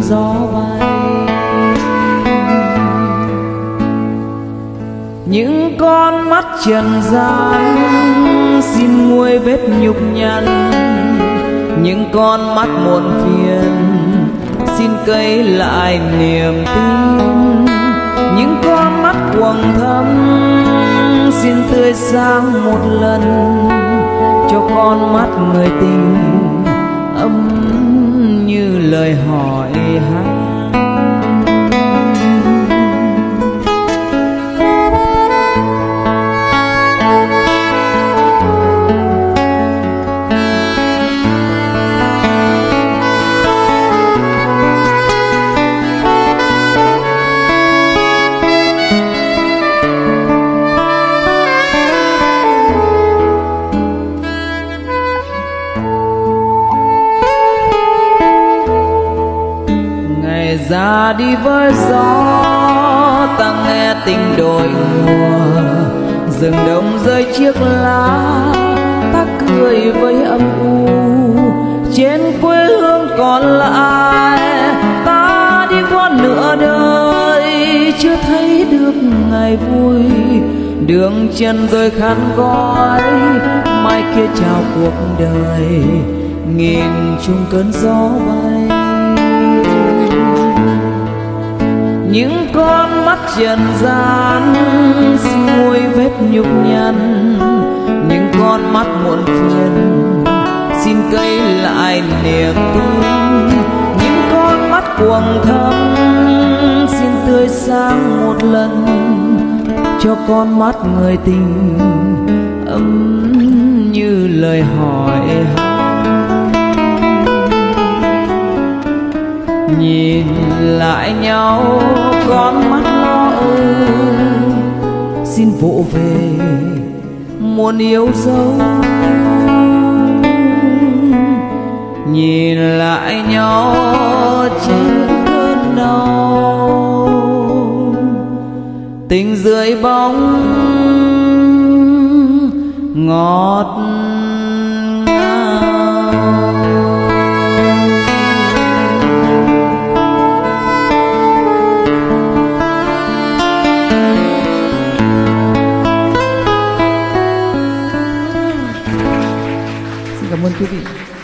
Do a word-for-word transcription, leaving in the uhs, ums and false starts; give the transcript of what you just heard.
gió bay. Những con mắt trần gian xin nguôi vết nhục nhằn, những con mắt muộn phiền xin cấy lại niềm tin, những con mắt quầng thâm xin tươi sáng một lần cho con mắt người tình ấm như lời hỏi han. Ra đi với gió ta nghe tình đổi mùa, rừng đông rơi chiếc lá ta cười với âm u. Trên quê hương còn lại ta đi qua nửa đời chưa thấy được ngày vui. Đường chân rơi khăn gói mai kia chào cuộc đời nghìn chung cơn gió bay. Những con mắt trần gian xin nguôi vết nhục nhằn, những con mắt muộn phiền xin cấy lại niềm tin, những con mắt quầng thâm xin tươi sáng một lần cho con mắt người tình ấm như lời hỏi han. Nhìn lại nhau con mắt lo âu xin vỗ về muốn yêu dấu. Nhìn lại nhau trên cơn đau tình dưới bóng ngọt Cảm ơn quý vị.